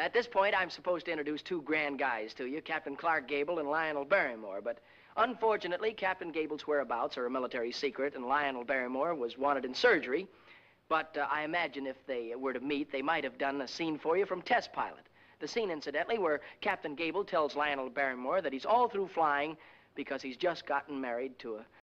At this point, I'm supposed to introduce two grand guys to you, Captain Clark Gable and Lionel Barrymore, but unfortunately, Captain Gable's whereabouts are a military secret, and Lionel Barrymore was wanted in surgery. But I imagine if they were to meet, they might have done a scene for you from Test Pilot. The scene, incidentally, where Captain Gable tells Lionel Barrymore that he's all through flying because he's just gotten married to a